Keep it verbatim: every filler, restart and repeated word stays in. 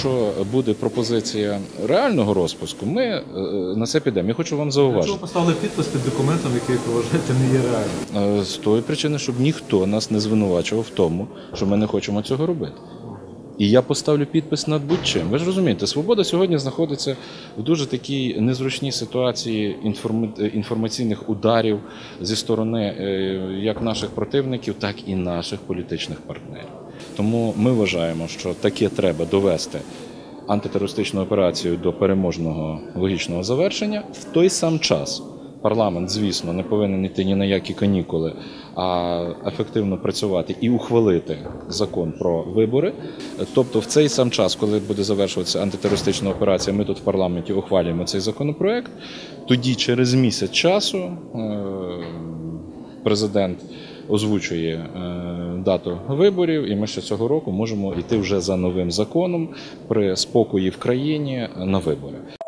якщо буде пропозиція реального розпуску, ми е, на це підемо. Я хочу вам зауважити. Чому поставили підпис під документом, який, ви вважаєте, не є реальним? Е, З тої причини, щоб ніхто нас не звинувачував в тому, що ми не хочемо цього робити. І я поставлю підпис над будь-чим. Ви ж розумієте, «Свобода» сьогодні знаходиться в дуже такій незручній ситуації інформаційних ударів зі сторони як наших противників, так і наших політичних партнерів. Тому ми вважаємо, що таке треба довести антитерористичну операцію до переможного логічного завершення. В той сам час парламент, звісно, не повинен йти ні на які канікули, а ефективно працювати і ухвалити закон про вибори. Тобто в цей сам час, коли буде завершуватися антитерористична операція, ми тут в парламенті ухвалюємо цей законопроект, тоді через місяць часу президент озвучує дату виборів, і ми ще цього року можемо йти вже за новим законом при спокої в країні на вибори.